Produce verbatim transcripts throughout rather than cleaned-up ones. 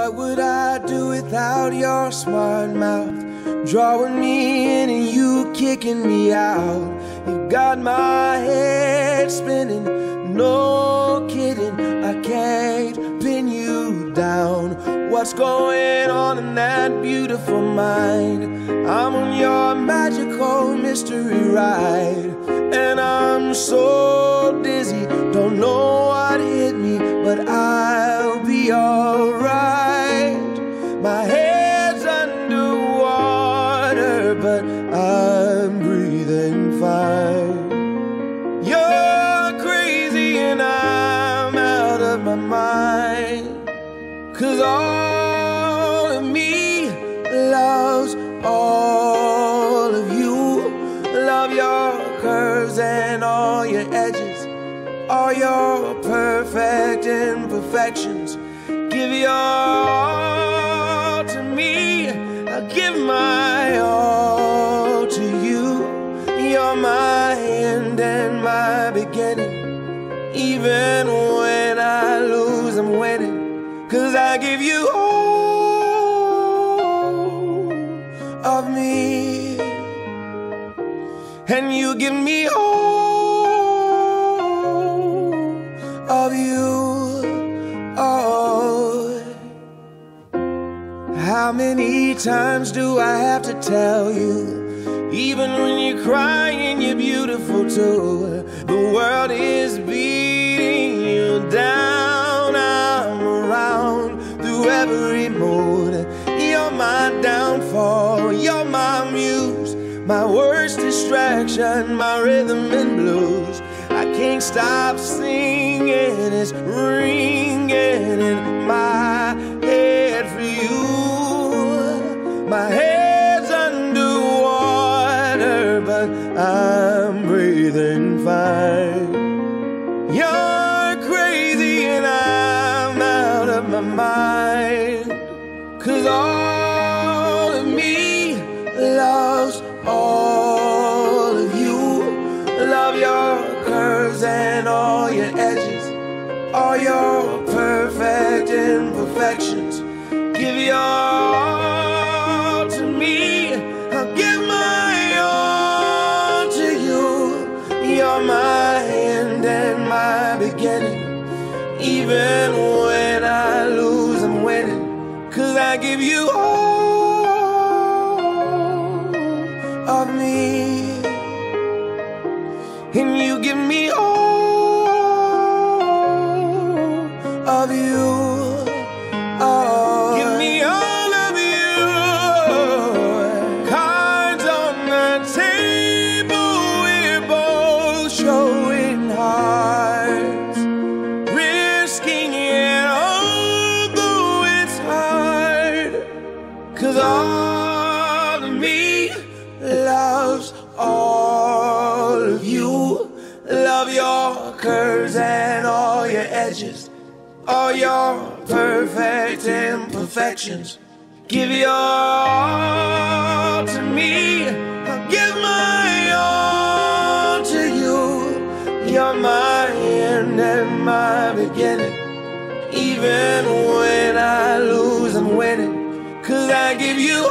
What would I do without your smart mouth? Drawing me in and you kicking me out. You got my head spinning, no kidding, I can't pin you down. What's going on in that beautiful mind? I'm on your magical mystery ride, and I'm so dizzy, don't know what hit me, but I'll be alright. My head's underwater, but I'm breathing fine. You're crazy and I'm out of my mind, 'cause all of me loves all of you. Love your curves and all your edges, all your perfect imperfections. Give your all to me, I'll give my all to you. You're my end and my beginning. Even when I lose, I'm winning, 'cause I give you all of me, and you give me all of you. Oh, how many times do I have to tell you? Even when you're crying, you're beautiful too. The world is beating you down. I'm around through every mood. You're my downfall, you're my muse, my worst distraction, my rhythm and blues. I can't stop singing, it's ringing in my head for you. My head's underwater, but I'm breathing fine. You're crazy and I'm out of my mind, 'cause all of me loves all of you. Love your curves and all your edges, all your perfect imperfections. Give your all to me, I'll give my all to you. You're my end and my beginning. Even when I lose, I'm winning, 'cause I give you all of me, and you give me all of you. Oh, give me all of you. Cards on the table, we're both showing hearts, risking it although it's hard, 'cause all of me loves all of you. Love your curves and all your edges, all your perfect imperfections. Give your all to me, I'll give my all to you. You're my end and my beginning. Even when I lose, I'm winning, 'cause I give you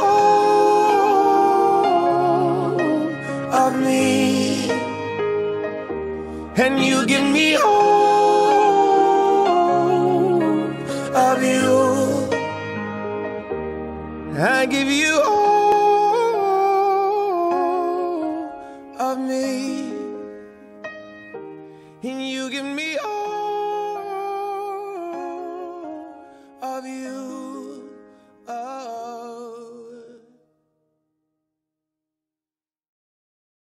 all of me, and you give me all of you. I give you all